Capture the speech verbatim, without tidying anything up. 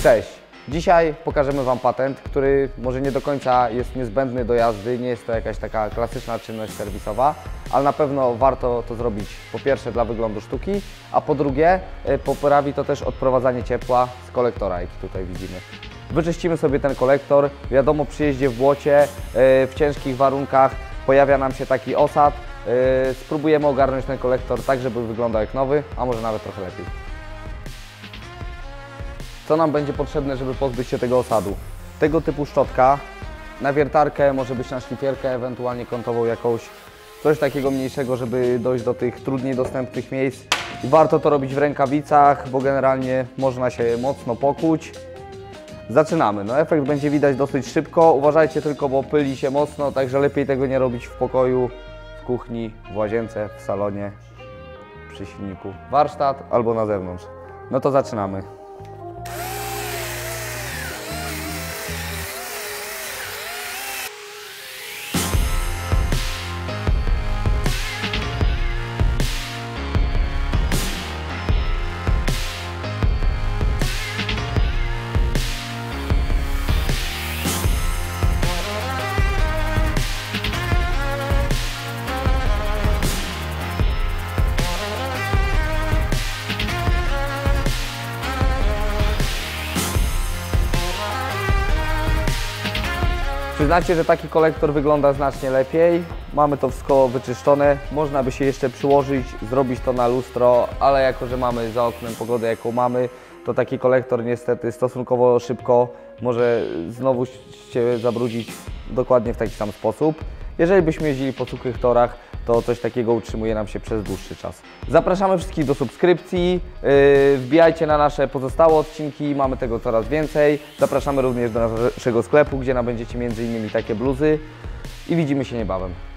Cześć! Dzisiaj pokażemy Wam patent, który może nie do końca jest niezbędny do jazdy, nie jest to jakaś taka klasyczna czynność serwisowa, ale na pewno warto to zrobić po pierwsze dla wyglądu sztuki, a po drugie poprawi to też odprowadzanie ciepła z kolektora, jaki tutaj widzimy. Wyczyścimy sobie ten kolektor, wiadomo przy jeździe w błocie, w ciężkich warunkach pojawia nam się taki osad, spróbujemy ogarnąć ten kolektor tak, żeby wyglądał jak nowy, a może nawet trochę lepiej. Co nam będzie potrzebne, żeby pozbyć się tego osadu? Tego typu szczotka, na wiertarkę, może być na szlifierkę, ewentualnie kątową jakąś, coś takiego mniejszego, żeby dojść do tych trudniej dostępnych miejsc. I warto to robić w rękawicach, bo generalnie można się mocno pokuć. Zaczynamy. No, efekt będzie widać dosyć szybko. Uważajcie tylko, bo pyli się mocno, także lepiej tego nie robić w pokoju, w kuchni, w łazience, w salonie, przy silniku, warsztat albo na zewnątrz. No to zaczynamy. Przyznacie, że taki kolektor wygląda znacznie lepiej. Mamy to wszystko wyczyszczone. Można by się jeszcze przyłożyć, zrobić to na lustro, ale jako że mamy za oknem pogodę, jaką mamy, to taki kolektor niestety stosunkowo szybko może znowu się zabrudzić dokładnie w taki sam sposób. Jeżeli byśmy jeździli po suchych torach, to coś takiego utrzymuje nam się przez dłuższy czas. Zapraszamy wszystkich do subskrypcji, yy, wbijajcie na nasze pozostałe odcinki, mamy tego coraz więcej. Zapraszamy również do naszego sklepu, gdzie nabędziecie między innymi takie bluzy i widzimy się niebawem.